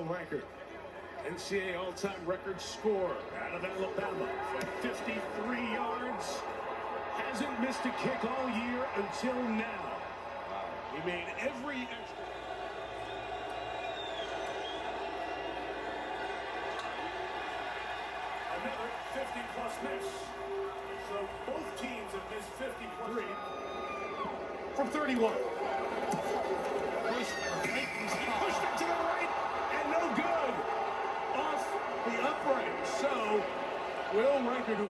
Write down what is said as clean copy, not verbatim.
record. NCAA all-time record scorer out of Alabama from 53 yards. Hasn't missed a kick all year until now. He made every extra. Another 50-plus miss. So both teams have missed 53 from 31.